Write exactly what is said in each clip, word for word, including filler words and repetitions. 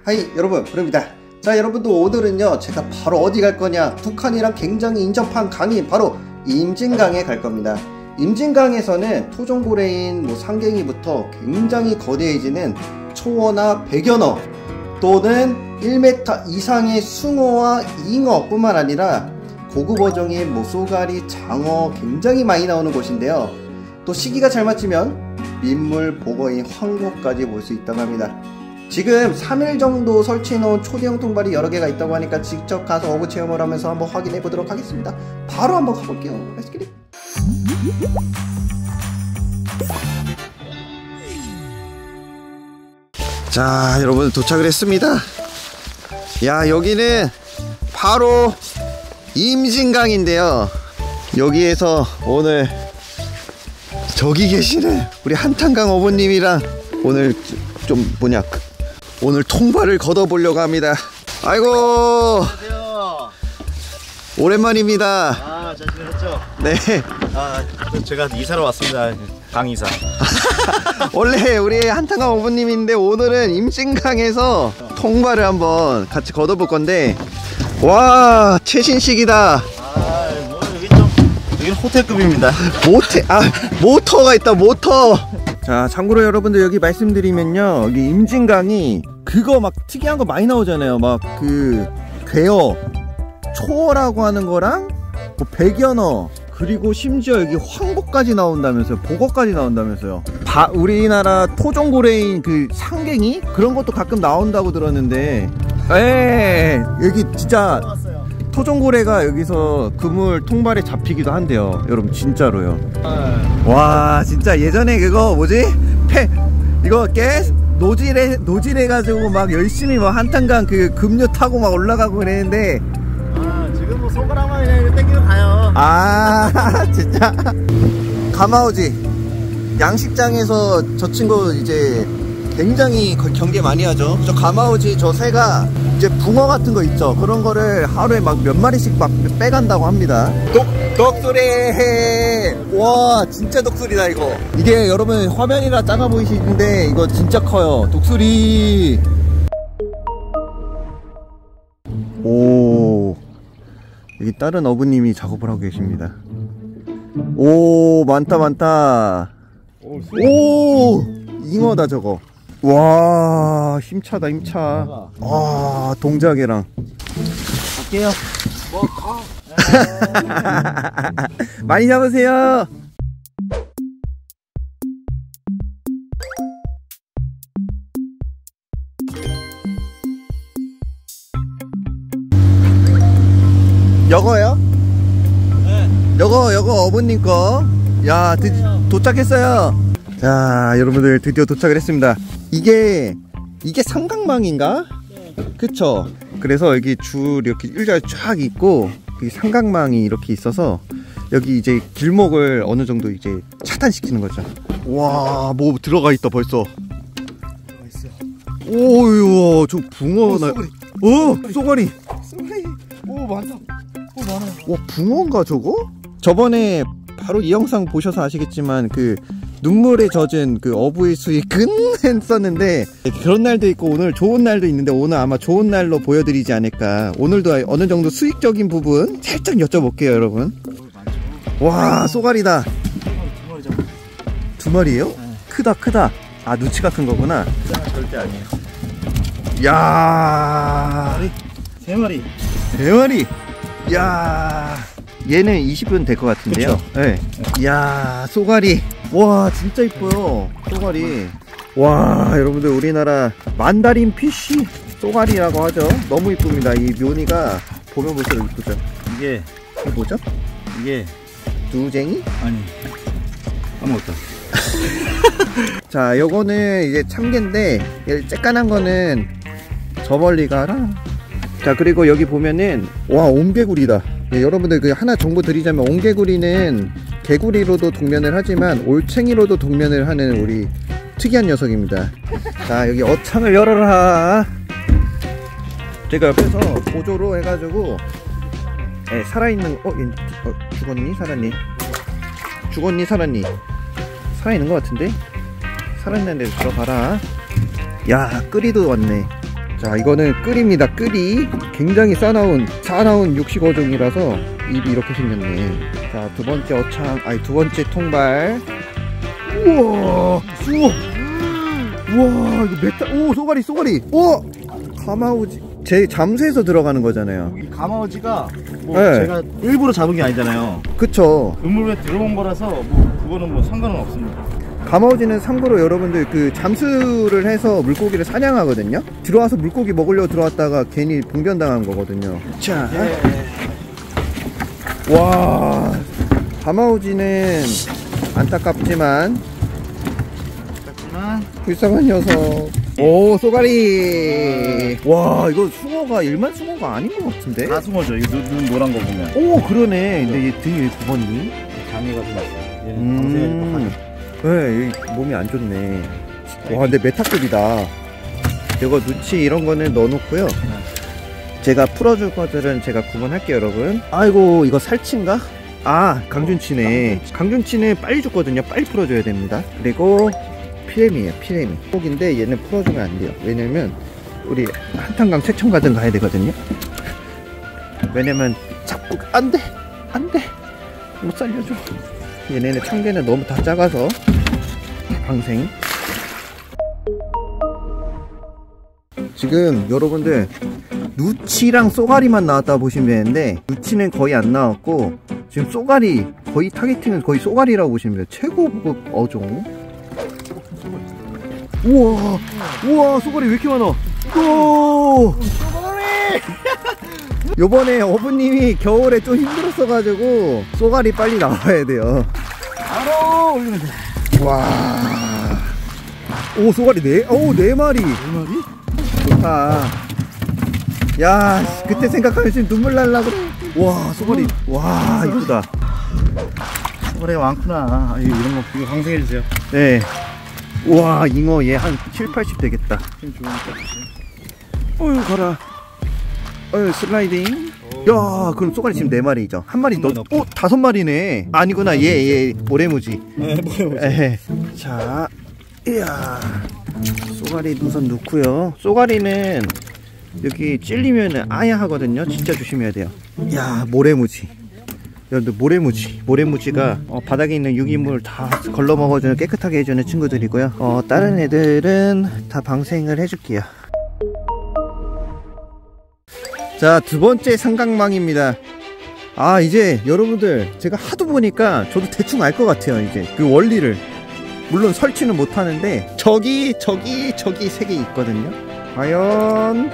하이 여러분, 브루입니다. 자, 여러분도 오늘은요 제가 바로 어디 갈 거냐, 북한이랑 굉장히 인접한 강이 바로 임진강에 갈 겁니다. 임진강에서는 토종고래인 뭐 상갱이부터 굉장히 거대해지는 초어나 백연어 또는 일 미터 이상의 숭어와 잉어 뿐만 아니라 고급 어종인 뭐 쏘가리, 장어 굉장히 많이 나오는 곳인데요. 또 시기가 잘 맞추면 민물, 보거인, 황고까지 볼 수 있다고 합니다. 지금 삼 일 정도 설치해 놓은 초대형 통발이 여러 개가 있다고 하니까 직접 가서 어부 체험을 하면서 한번 확인해 보도록 하겠습니다. 바로 한번 가볼게요. Let's get it. 자, 여러분 도착을 했습니다. 야, 여기는 바로 임진강인데요. 여기에서 오늘 저기 계시는 우리 한탄강 어부님이랑 오늘 좀 뭐냐 오늘 통발을 걷어보려고 합니다. 아이고, 안녕하세요. 오랜만입니다. 아, 잘 지내셨죠? 네. 아, 제가 이사로 왔습니다. 강이사. 원래 우리 한탄강 어부님인데 오늘은 임진강에서 통발을 한번 같이 걷어볼 건데, 와, 최신식이다. 아, 뭐 여기 좀 여기는 호텔급입니다. 모태, 아, 모터가 있다, 모터. 자, 참고로 여러분들 여기 말씀드리면요, 여기 임진강이 그거 막 특이한 거 많이 나오잖아요. 막 그 괴어, 초어라고 하는 거랑 뭐 백연어, 그리고 심지어 여기 황보까지 나온다면서요. 보거까지 나온다면서요. 바, 우리나라 토종고래인 그 상갱이 그런 것도 가끔 나온다고 들었는데, 에 여기 진짜 토종고래가 여기서 그물 통발에 잡히기도 한대요. 여러분 진짜로요. 와, 진짜 예전에 그거 뭐지? 패 이거 깨 노질해 노질해 가지고 막 열심히 막 한탄강 그 급류 타고 막 올라가고 그랬는데, 아, 지금 뭐 손가락만 그냥 땡기고 가요. 아 진짜 가마우지 양식장에서 저 친구 이제 굉장히 경계 많이 하죠. 저 가마우지 저 새가 이제 붕어 같은 거 있죠. 그런 거를 하루에 막 몇 마리씩 막 빼간다고 합니다. 독, 독수리! 와, 진짜 독수리다 이거. 이게 여러분 화면이라 작아 보이시는데 이거 진짜 커요. 독수리. 오, 여기 다른 어부님이 작업을 하고 계십니다. 오, 많다 많다. 오, 잉어다 저거. 와, 힘차다 힘차. 와, 동작이랑 갈게요. 뭐 가. 많이 잡으세요. 여거요? 네. 여거 여거 어부님 거. 야, 드, 도착했어요. 자, 여러분들 드디어 도착을 했습니다. 이게 이게 삼각망인가? 네. 그쵸? 그래서 여기 줄 이렇게 일자가 쫙 있고 여기 삼각망이 이렇게 있어서 여기 이제 길목을 어느 정도 이제 차단시키는 거죠. 와, 뭐 들어가 있다 벌써. 들어가 있어. 오유, 저 붕어. 나. 어, 쏘가리. 쏘가리. 오, 많다. 오, 많아요. 와, 붕어인가 저거? 저번에 바로 이 영상 보셔서 아시겠지만 그 눈물에 젖은 그 어부의 수익은 했었는데, 그런 날도 있고 오늘 좋은 날도 있는데 오늘 아마 좋은 날로 보여드리지 않을까. 오늘도 어느 정도 수익적인 부분 살짝 여쭤볼게요 여러분. 와, 쏘가리다. 두 마리 잡아. 두 마리예요? 네. 크다 크다. 아, 누치가 큰 거구나. 절대 아니에요. 야, 세 마리. 세 마리. 야, 얘는 이십 분 될 것 같은데요. 네. 야, 쏘가리. 와, 진짜 이뻐요 쏘가리. 와, 여러분들 우리나라 만다린 피쉬 쏘가리라고 하죠. 너무 이쁩니다. 이 묘니가 보면 볼수록 이쁘죠. 이게 이게 뭐죠? 이게 두쟁이? 아니, 아무것도. 자, 요거는 이제 참개인데 얘 쬐깐한 거는 저벌리가라. 자, 그리고 여기 보면은 와, 옹개구리다. 예, 여러분들 그 하나 정보 드리자면 옹개구리는 개구리로도 동면을 하지만 올챙이로도 동면을 하는 우리 특이한 녀석입니다. 자, 여기 어창을 열어라. 제가 옆에서 보조로 해가지고, 예, 살아있는, 어, 얘, 어, 죽었니? 살았니? 죽었니? 살았니? 살아있는 것 같은데? 살아있는 데로 들어가라. 야, 끓이도 왔네. 자, 이거는 끓입니다. 끓이 굉장히 싸나운 싸나운 육식 어종이라서 입이 이렇게 생겼네. 자, 두 번째 어창, 아니 두 번째 통발. 우와, 우와, 우와, 이거 메타, 오, 쏘가리, 쏘가리. 우와, 가마우지. 제 잠수해서 들어가는 거잖아요. 이 가마우지가 뭐 네. 제가 일부러 잡은 게 아니잖아요. 그쵸. 그물에 들어온 거라서 뭐 그거는 뭐 상관은 없습니다. 가마우지는 참고로 여러분들 그 잠수를 해서 물고기를 사냥하거든요. 들어와서 물고기 먹으려고 들어왔다가 괜히 봉변당한 거거든요. 자, 예. 와, 가마우지는 안타깝지만 그렇지만 불쌍한 녀석. 오, 쏘가리. 와, 이거 숭어가 일반 숭어가 아닌 것 같은데? 다 숭어죠. 이 눈, 눈 노란 거 보면. 오, 그러네. 근데 얘 등이 왜 굽었니? 장애가 좀 났어요. 얘는 음, 방생해서 네, 얘 몸이 안 좋네. 와, 근데 메타급이다. 이거 누치 이런 거는 넣어놓고요. 제가 풀어줄 것들은 제가 구분할게요, 여러분. 아이고, 이거 살치인가? 아, 강준치네. 강준치는 빨리 죽거든요. 빨리 풀어줘야 됩니다. 그리고 피레미예요, 피레미. 꼭인데 얘는 풀어주면 안 돼요. 왜냐면 우리 한탄강 최첨가든 가야 되거든요. 왜냐면 자꾸 안 돼, 안 돼, 못 살려줘. 얘네는 청개는 너무 다 작아서 방생. 지금 여러분들 누치랑 쏘가리만 나왔다 보시면 되는데, 누치는 거의 안 나왔고 지금 쏘가리 거의 타겟팅은 거의 쏘가리라고 보시면 돼요. 최고급 어종. 우와, 우와, 쏘가리 왜 이렇게 많아? 오, 쏘가리! 요번에 어부님이 겨울에 좀 힘들었어가지고 쏘가리 빨리 나와야 돼요. 바로 올리면 돼. 와, 오, 쏘가리 네, 오, 네 마리. 네 마리? 좋다. 야, 그때 생각하면 지금 눈물 날라 그래. 와, 쏘가리, 와, 이쁘다. 쏘가리가 많구나. 아, 이런 거 이거 방생해 주세요. 네. 우와, 잉어 얘 한 칠, 팔십 되겠다. 힘 좋으니까. 어휴, 가라. 어휴, 슬라이딩. 야, 그럼 쏘가리 지금 네 마리죠. 한 마리 더, 어, 다섯 마리네. 아니구나, 얘, 얘, 모래무지. 네, 뭐예요? 에헤. 자, 이야. 쏘가리 우선 넣고요. 쏘가리는 여기 찔리면 아야 하거든요. 진짜 조심해야 돼요. 야, 모래무지. 여러분들, 모래무지. 모래무지가 어, 바닥에 있는 유기물 다 걸러 먹어주는, 깨끗하게 해주는 친구들이고요. 어, 다른 애들은 다 방생을 해줄게요. 자, 두 번째 삼각망입니다. 아, 이제 여러분들 제가 하도 보니까 저도 대충 알 것 같아요. 이제 그 원리를. 물론 설치는 못하는데 저기 저기 저기 세 개 있거든요. 과연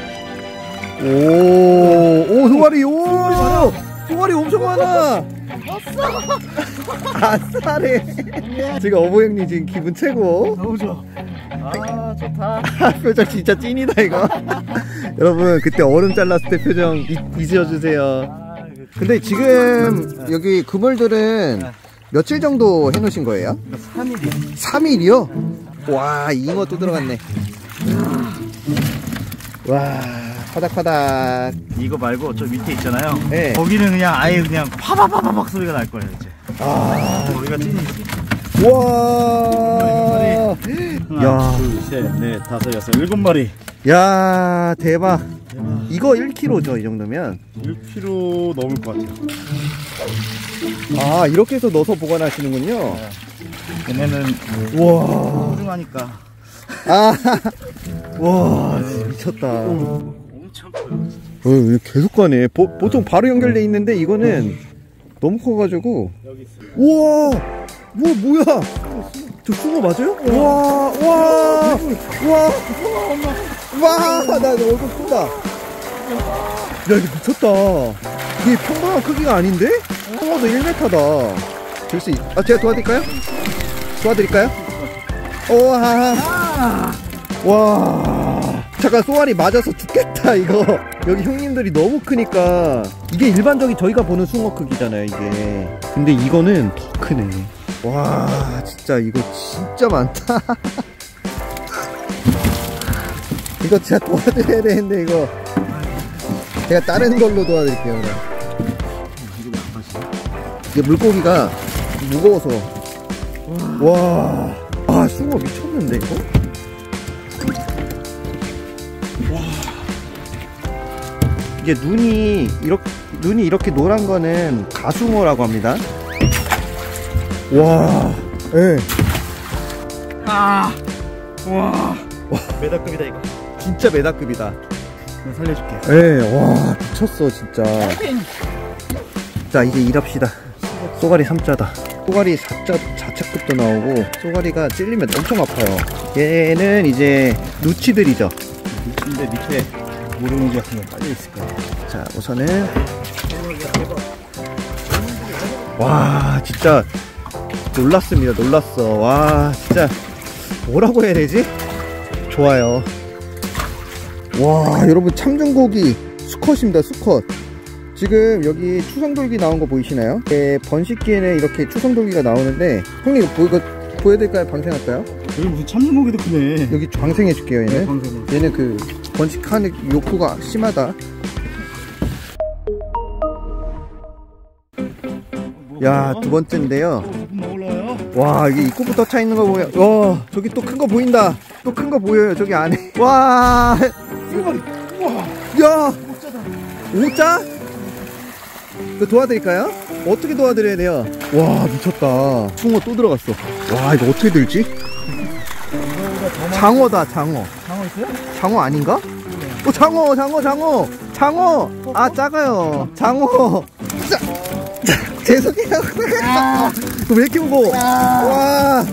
오오 쏘가리, 오 쏘가리 엄청 많아. 아싸래. 지금 어부 형님 지금 기분 최고. 너무 좋아. 아, 좋다. 표정 진짜 찐이다 이거. 여러분, 그때 얼음 잘랐을 때 표정 잊, 잊어주세요. 근데 지금 여기 그물들은 며칠 정도 해놓으신 거예요? 삼 일이. 삼 일이요? 와, 잉어 또 들어갔네. 와, 파닥파닥. 이거 말고 저 밑에 있잖아요. 네. 거기는 그냥 아예 그냥 파바바바박 소리가 날 거예요 이제. 아, 거기가 찐이지. 와. 하나, 야. 둘, 셋, 넷, 다섯, 여섯, 일곱 마리. 야, 대박. 대박. 이거 일 킬로그램죠, 이 정도면. 일 킬로그램 넘을 것 같아요. 아, 이렇게 해서 넣어서 보관하시는군요. 얘네는 와. 훌륭하니까. 아, 와, 미쳤다. 엄청 커요. 어, 계속 가네. 보, 보통 바로 연결돼 있는데 이거는 너무 커가지고. 여기 있어요. 우와, 뭐 뭐야? 저 숭어 맞아요? 와, 와, 와, 와, 나 얼굴 큰다. 야, 이거 미쳤다. 이게 평범한 크기가 아닌데? 숭어도 일 미터다. 들 수 있... 아, 제가 도와드릴까요? 도와드릴까요? 와, 와, 잠깐, 쏘아리 맞아서 죽겠다 이거. 여기 형님들이 너무 크니까. 이게 일반적인 저희가 보는 숭어 크기잖아요 이게. 근데 이거는 더 크네. 와, 진짜 이거 진짜 많다. 이거 진짜 도와드려야 되는데 이거 제가 다른 걸로 도와드릴게요. 그럼. 이게 물고기가 무거워서. 와, 아, 숭어 미쳤는데 이거? 와. 이게 눈이 이렇게 눈이 이렇게 노란 거는 가숭어라고 합니다. 와. 예. 네. 아. 와. 와. 메다급이다 이거. 진짜 메다급이다. 내가 살려줄게. 예. 네. 와 미쳤어 진짜. 자 이제 일합시다. 쏘가리 삼자다. 쏘가리 사자, 사차급도 나오고 쏘가리가 찔리면 엄청 아파요. 얘는 이제 누치들이죠. 누치인데 밑에 모르는지 같은 거 깔려있을 거야. 자 우선은 와 진짜 놀랐습니다. 놀랐어. 와 진짜 뭐라고 해야 되지? 좋아요. 와 여러분 참중고기 수컷입니다. 수컷. 지금 여기 추성돌기 나온 거 보이시나요? 네, 번식기에는 이렇게 추성돌기가 나오는데 형님 보, 이거 보여드릴까요? 방생할까요? 여기 무슨 참중고기도 크네. 여기 방생해 줄게요. 얘는. 네, 방생. 얘는 그 번식하는 욕구가 심하다. 야, 두 번째인데요. 와, 이게 입구부터 차 있는 거 보여. 와, 저기 또 큰 거 보인다. 또 큰 거 보여요. 저기 안에. 와, 야, 오자? 이거 도와드릴까요? 어떻게 도와드려야 돼요? 와, 미쳤다. 숭어 또 들어갔어. 와, 이거 어떻게 들지? 장어다, 장어. 장어 있어요? 장어 아닌가? 어, 장어, 장어, 장어. 장어. 아, 작아요. 장어. 자, 자, 죄송해요. 아. 왜 이렇게 무거워? 와.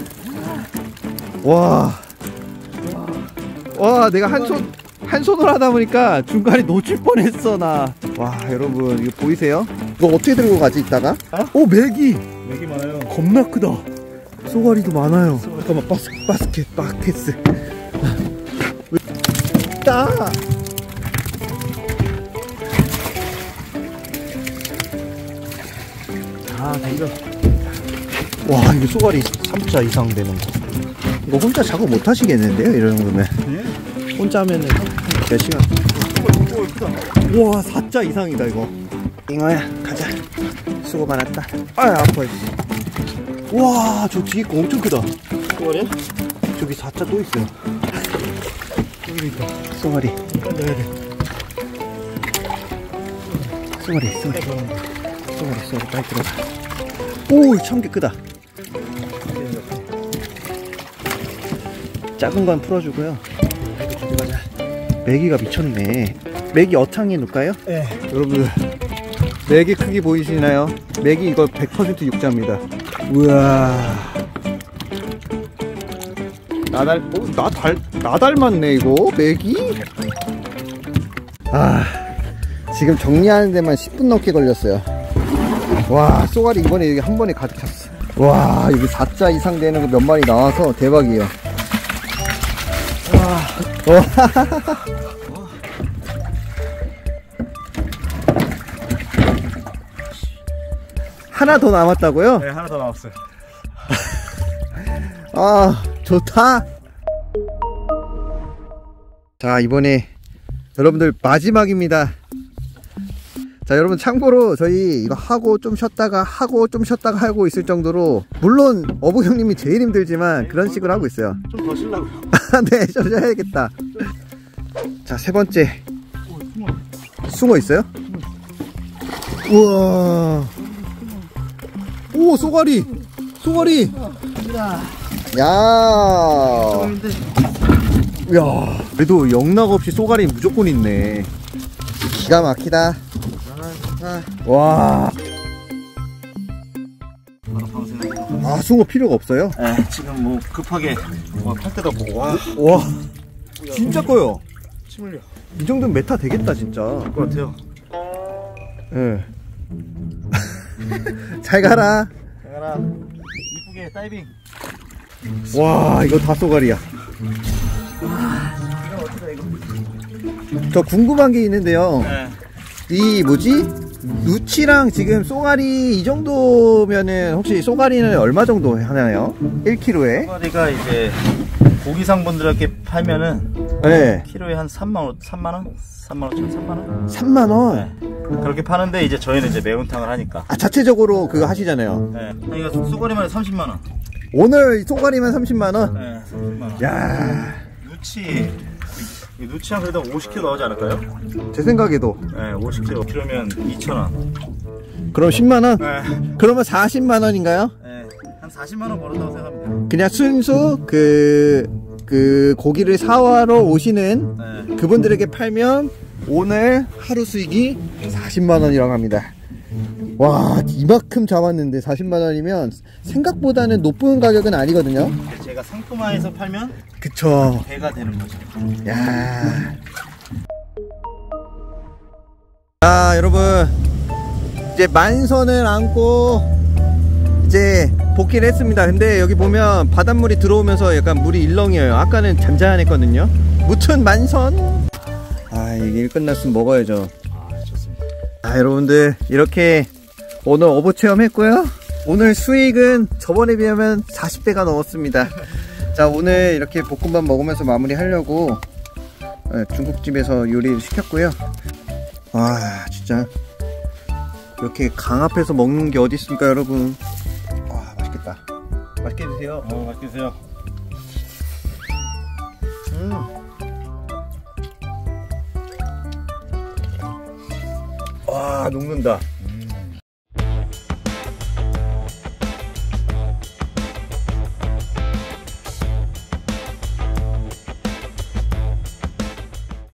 와. 와, 내가 한 손, 한 손으로 하다 보니까 중간에 놓칠 뻔했어, 나. 와, 여러분, 이거 보이세요? 이거 어떻게 들고 가지, 이따가? 오, 메기. 메기 많아요. 겁나 크다. 쏘가리도 많아요. 잠깐만, 바스, 바스켓, 바켓스. 따! 아, 다 익어. 와, 이거 쏘가리 삼자 이상 되는 거. 이거 혼자 작업 못 하시겠는데요? 이런 거면. 네? 혼자 하면은 몇 시간? 우와, 사자 이상이다, 이거. 잉어야, 가자. 수고 많았다. 아유, 아파. 와, 저 뒤에 거 엄청 크다. 쏘가리야? 저기 사자 또 있어요. 여기 있다. 쏘가리. 넣어야 돼. 쏘가리, 쏘가리. 쏘가리, 쏘가리, 빨리 들어가. 오, 참깨 크다. 작은 건 풀어주고요. 메기가 미쳤네. 메기 어탕에 넣을까요? 네. 여러분들, 메기 크기 보이시나요? 메기 이거 백 퍼센트 육자입니다. 우와. 나 닮, 어, 나 닮, 나 닮았네, 이거. 메기? 아, 지금 정리하는 데만 십 분 넘게 걸렸어요. 와, 쏘가리 이번에 여기 한 번에 가득 찼어. 와, 여기 사자 이상 되는 거 몇 마리 나와서 대박이에요. 와. 와. 하나 더 남았다고요? 네, 하나 더 남았어요. 아, 좋다. 자, 이번에 여러분들 마지막입니다. 자, 여러분 참고로 저희 이거 하고 좀 쉬었다가 하고 좀 쉬었다가 하고 있을 정도로, 물론 어부 형님이 제일 힘들지만 그런 식으로 하고 있어요. 좀 더 쉬려고요. 네, 좀 쉬어야겠다. 자, 세 번째. 숭어 있어요? 우와. 오, 쏘가리. 쏘가리. 야. 야. 그래도 영락 없이 쏘가리 무조건 있네. 기가 막히다. 와. 아, 숭어 필요가 없어요? 네, 지금 뭐 급하게 뭐 팔 때도 보고. 와. 와. 진짜 커요. 침 흘려. 이 정도면 메타 되겠다, 진짜. 것 같아요. 예. 네. 잘 가라. 잘 가라. 이쁘게 다이빙. 와, 이거 다 쏘가리야. 저 궁금한 게 있는데요. 네. 이 뭐지? 누치랑 지금 쏘가리 이 정도면은 혹시 쏘가리는 얼마 정도 하나요? 일 킬로그램에? 쏘가리가 이제 고기상분들에게 팔면은 네. 키로에 한 삼만 원, 삼만 원? 삼만 오천, 삼만 원? 삼만 원? 네. 그렇게 파는데 이제 저희는 이제 매운탕을 하니까. 아, 자체적으로 그거 하시잖아요. 네. 이거 쏘가리만 삼십만 원. 오늘 쏘가리만 삼십만 원? 네, 삼십만 원. 야. 누치 이 누치랑 그래도 오십 킬로그램 나오지 않을까요? 제 생각에도. 네, 오십 킬로그램면 이천 원. 그럼 십만 원? 네. 그러면 사십만 원인가요? 네, 한 사십만 원 벌었다고 생각합니다. 그냥 순수 그, 그 고기를 사와러 오시는 네. 그분들에게 팔면 오늘 하루 수익이 사십만 원이라고 합니다. 와, 이만큼 잡았는데 사십만 원이면 생각보다는 높은 가격은 아니거든요. 제가 상품화해서 팔면 그쵸. 배가 되는 거죠. 야. 자, 여러분, 이제 만선을 안고 이제 복귀를 했습니다. 근데 여기 보면 바닷물이 들어오면서 약간 물이 일렁이에요. 아까는 잔잔했거든요. 무튼 만선. 아, 이게 일 끝났으면 먹어야죠. 아, 좋습니다. 아, 여러분들 이렇게 오늘 어부 체험했고요. 오늘 수익은 저번에 비하면 사십 배가 넘었습니다. 자, 오늘 이렇게 볶음밥 먹으면서 마무리 하려고 중국집에서 요리를 시켰고요. 와, 진짜 이렇게 강 앞에서 먹는 게 어디 있습니까, 여러분. 와, 맛있겠다. 맛있게 드세요. 어, 맛있게 드세요. 음. 와, 녹는다.